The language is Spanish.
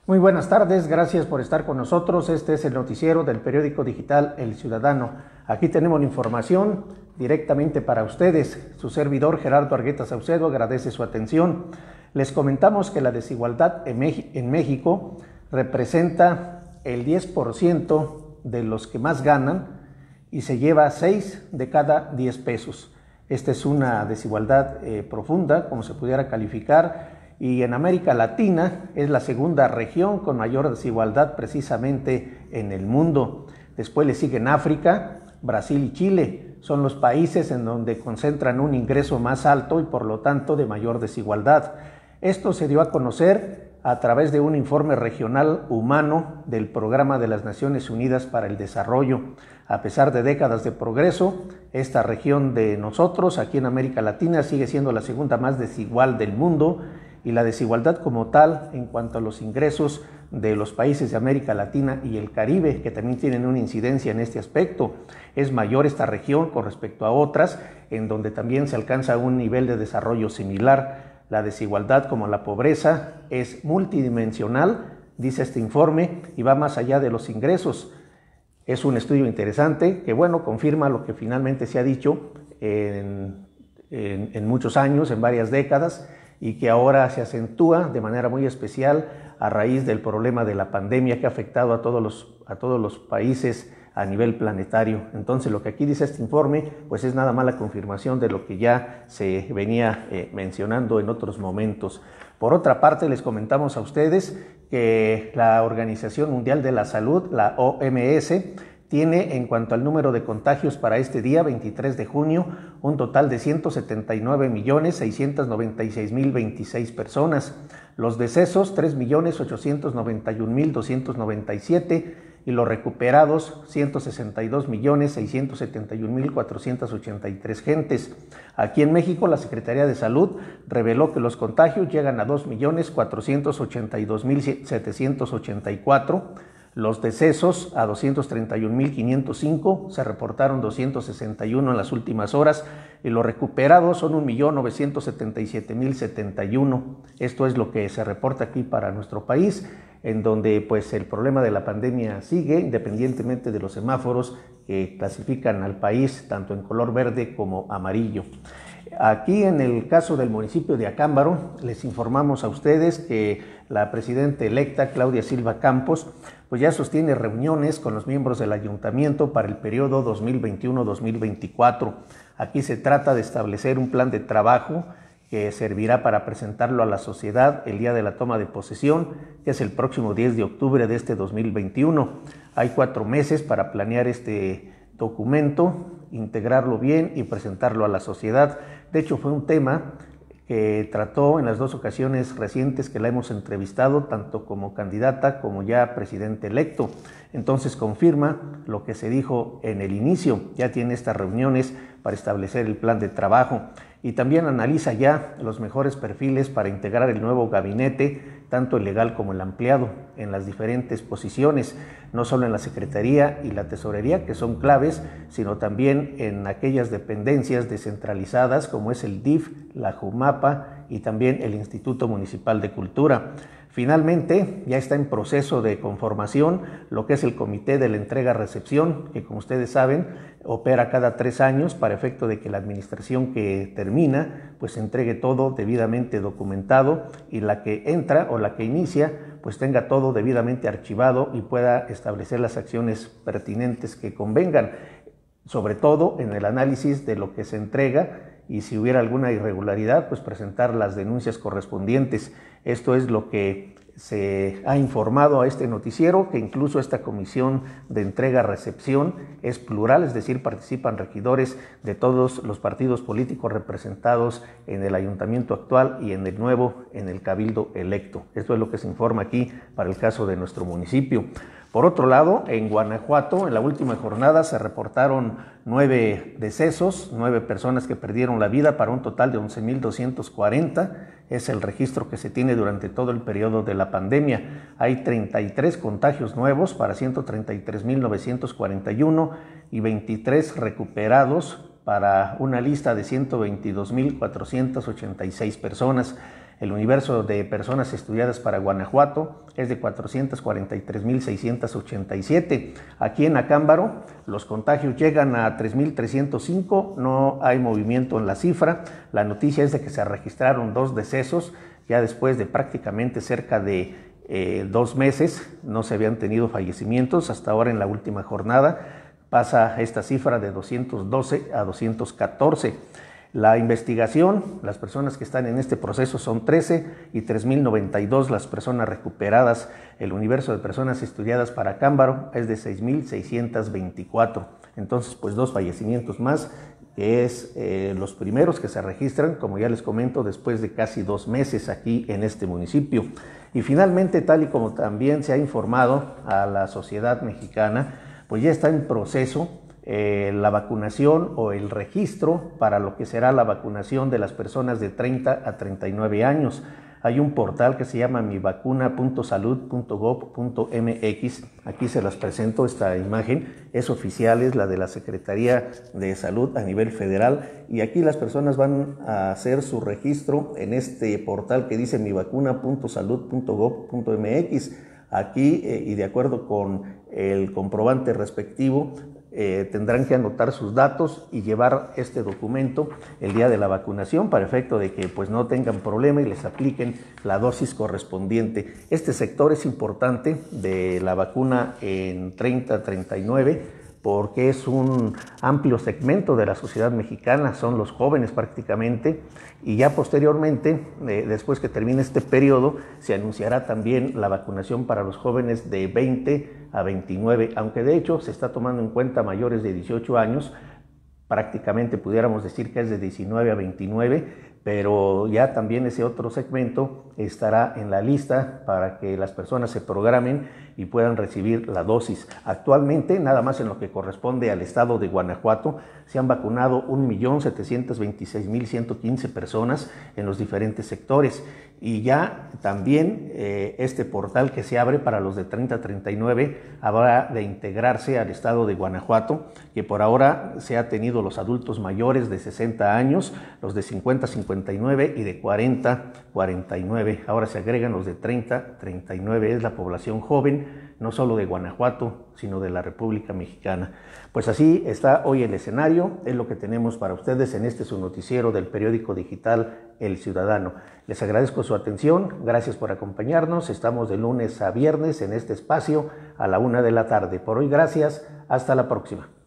Muy buenas tardes, gracias por estar con nosotros. Este es el noticiero del periódico digital El Ciudadano. Aquí tenemos la información directamente para ustedes. Su servidor Gerardo Argueta Saucedo agradece su atención. Les comentamos que la desigualdad en México representa el 10% de los que más ganan y se lleva 6 de cada 10 pesos. Esta es una desigualdad profunda, como se pudiera calificar, y en América Latina es la segunda región con mayor desigualdad precisamente en el mundo. Después le siguen África, Brasil y Chile. Son los países en donde concentran un ingreso más alto y por lo tanto de mayor desigualdad. Esto se dio a conocer a través de un informe regional humano del Programa de las Naciones Unidas para el Desarrollo. A pesar de décadas de progreso, esta región de nosotros, aquí en América Latina, sigue siendo la segunda más desigual del mundo, y la desigualdad como tal en cuanto a los ingresos de los países de América Latina y el Caribe, que también tienen una incidencia en este aspecto. Es mayor esta región con respecto a otras, en donde también se alcanza un nivel de desarrollo similar. La desigualdad, como la pobreza, es multidimensional, dice este informe, y va más allá de los ingresos. Es un estudio interesante que, bueno, confirma lo que finalmente se ha dicho en muchos años, en varias décadas, y que ahora se acentúa de manera muy especial a raíz del problema de la pandemia que ha afectado a todos los países a nivel planetario. Entonces, lo que aquí dice este informe, pues es nada más la confirmación de lo que ya se venía mencionando en otros momentos. Por otra parte, les comentamos a ustedes que la Organización Mundial de la Salud, la OMS, tiene en cuanto al número de contagios para este día, 23 de junio, un total de 179.696.026 personas. Los decesos, 3.891.297 y los recuperados, 162.671.483 gentes. Aquí en México, la Secretaría de Salud reveló que los contagios llegan a 2.482.784. Los decesos a 231.505, se reportaron 261 en las últimas horas y los recuperados son 1.977.071. Esto es lo que se reporta aquí para nuestro país, en donde pues el problema de la pandemia sigue, independientemente de los semáforos que clasifican al país tanto en color verde como amarillo. Aquí en el caso del municipio de Acámbaro, les informamos a ustedes que la presidenta electa Claudia Silva Campos pues ya sostiene reuniones con los miembros del ayuntamiento para el periodo 2021-2024. Aquí se trata de establecer un plan de trabajo que servirá para presentarlo a la sociedad el día de la toma de posesión, que es el próximo 10 de octubre de este 2021. Hay 4 meses para planear este documento, integrarlo bien y presentarlo a la sociedad. De hecho, fue un tema que trató en las 2 ocasiones recientes que la hemos entrevistado, tanto como candidata como ya presidente electo. Entonces confirma lo que se dijo en el inicio, ya tiene estas reuniones para establecer el plan de trabajo y también analiza ya los mejores perfiles para integrar el nuevo gabinete, tanto el legal como el ampliado, en las diferentes posiciones, no solo en la Secretaría y la Tesorería, que son claves, sino también en aquellas dependencias descentralizadas como es el DIF, la JUMAPA y también el Instituto Municipal de Cultura. Finalmente, ya está en proceso de conformación lo que es el Comité de la Entrega-Recepción, que como ustedes saben, opera cada 3 años para efecto de que la administración que termina, pues entregue todo debidamente documentado y la que entra o la que inicia, pues tenga todo debidamente archivado y pueda establecer las acciones pertinentes que convengan, sobre todo en el análisis de lo que se entrega y si hubiera alguna irregularidad, pues presentar las denuncias correspondientes. Esto es lo que se ha informado a este noticiero, que incluso esta comisión de entrega-recepción es plural, es decir, participan regidores de todos los partidos políticos representados en el ayuntamiento actual y en el nuevo, en el cabildo electo. Esto es lo que se informa aquí para el caso de nuestro municipio. Por otro lado, en Guanajuato, en la última jornada se reportaron 9 decesos, 9 personas que perdieron la vida para un total de 11.240. Es el registro que se tiene durante todo el periodo de la pandemia. Hay 33 contagios nuevos para 133.941 y 23 recuperados para una lista de 122.486 personas. El universo de personas estudiadas para Guanajuato es de 443.687. Aquí en Acámbaro los contagios llegan a 3.305, no hay movimiento en la cifra. La noticia es de que se registraron 2 decesos, ya después de prácticamente cerca de 2 meses no se habían tenido fallecimientos. Hasta ahora en la última jornada pasa esta cifra de 212 a 214. La investigación, las personas que están en este proceso son 13 y 3.092 las personas recuperadas. El universo de personas estudiadas para Acámbaro es de 6.624. Entonces, pues 2 fallecimientos más, que es los primeros que se registran, como ya les comento, después de casi 2 meses aquí en este municipio. Y finalmente, tal y como también se ha informado a la sociedad mexicana, pues ya está en proceso la vacunación o el registro para lo que será la vacunación de las personas de 30 a 39 años. Hay un portal que se llama mivacuna.salud.gov.mx. Aquí se las presento, esta imagen es oficial, es la de la Secretaría de Salud a nivel federal, y aquí las personas van a hacer su registro en este portal que dice mivacuna.salud.gov.mx. Aquí, y de acuerdo con el comprobante respectivo, tendrán que anotar sus datos y llevar este documento el día de la vacunación para efecto de que pues no tengan problema y les apliquen la dosis correspondiente. Este sector es importante de la vacuna en 30-39 porque es un amplio segmento de la sociedad mexicana, son los jóvenes prácticamente, y ya posteriormente, después que termine este periodo, se anunciará también la vacunación para los jóvenes de 20 a 29, aunque de hecho se está tomando en cuenta mayores de 18 años, prácticamente pudiéramos decir que es de 19 a 29, pero ya también ese otro segmento estará en la lista para que las personas se programen y puedan recibir la dosis. Actualmente, nada más en lo que corresponde al estado de Guanajuato, se han vacunado 1.726.115 personas en los diferentes sectores, y ya también este portal que se abre para los de 30 a 39 habrá de integrarse al estado de Guanajuato, que por ahora se ha tenido los adultos mayores de 60 años, los de 50 a 59 y de 40 a 49. Ahora se agregan los de 30 a 39, es la población joven, no solo de Guanajuato, sino de la República Mexicana. Pues así está hoy el escenario, es lo que tenemos para ustedes en este su noticiero del periódico digital El Ciudadano. Les agradezco su atención, gracias por acompañarnos, estamos de lunes a viernes en este espacio a la 1 de la tarde. Por hoy, gracias, hasta la próxima.